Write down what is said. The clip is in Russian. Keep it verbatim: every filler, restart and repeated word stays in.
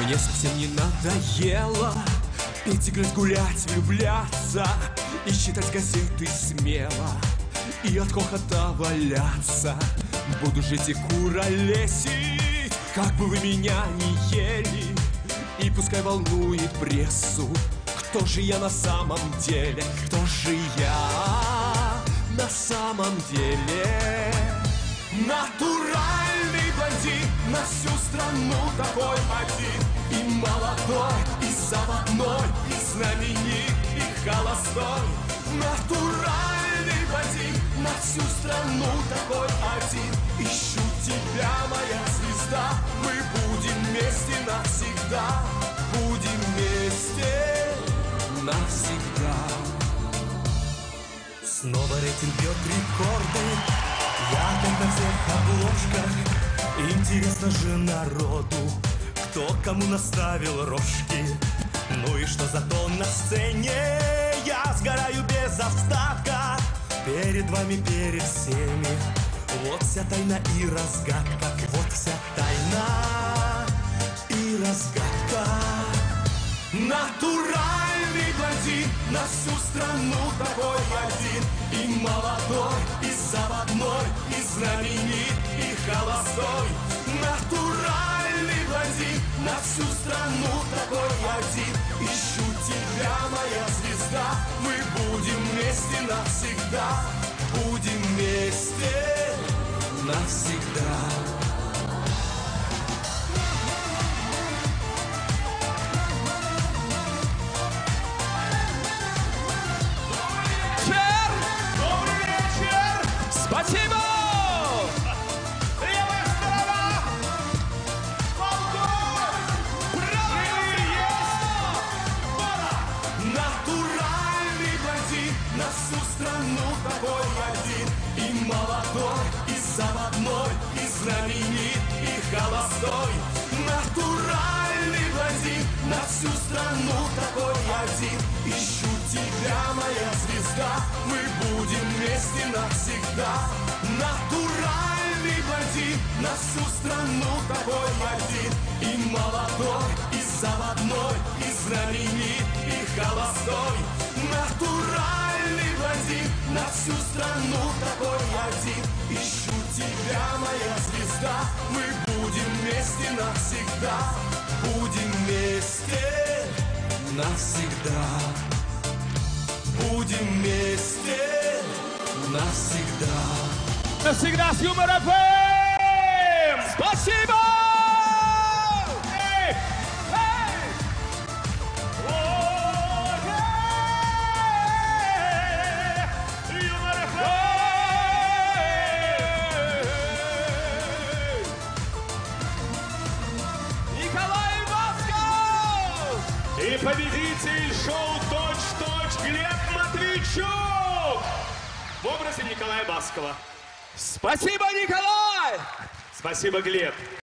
Мне совсем не надоело пить, играть, гулять, влюбляться и читать газеты смело, и от хохота валяться. Буду жить и куролесить, как бы вы меня ни ели, и пускай волнует прессу, кто же я на самом деле, кто же я на самом деле. Натуральный блондин, на всю страну такой один, и молодой, и заводной, и знаменит, и холостой. Натуральный блондин, на всю страну такой один. Ищу тебя, моя звезда, мы будем вместе навсегда, будем вместе навсегда. Снова рейтинг бьет рекорды, я как на всех обложках. Интересно же народу, кто кому наставил рожки. Ну и что зато на сцене я сгораю без остатка. Перед вами, перед всеми, вот вся тайна и разгадка. Вот вся тайна и разгадка. Натуральный блондин, на всю страну такой один, и молодой, и заводной, и знаменит, и холостой. Натуральный блондин, на всю страну такой один. Ищу тебя, моя звезда, мы будем вместе навсегда, будем вместе навсегда. Спасибо! Левая сторона! Балкон! Правый! Натуральный блондин, на всю страну такой один, и молодой, и заводной, и знаменит, и холостой. Натуральный блондин, на всю страну такой один. Ищу тебя, моя звезда, мы будем вместе навсегда. Натуральный блондин, на всю страну такой один, и молодой, и заводной, и знаменит, и холостой. Натуральный блондин, на всю страну такой один. Ищу тебя, моя звезда, мы будем вместе навсегда, будем вместе навсегда, будем вместе навсегда. Навсегда с Юмор эф эм! Спасибо! Эй! Эй! О, эй! Юмор эф эм! Николай Басков! И победитель шоу «Точь-в-точь» Глеб Матвейчук в образе Николая Баскова. Спасибо, Николай! Спасибо, Глеб.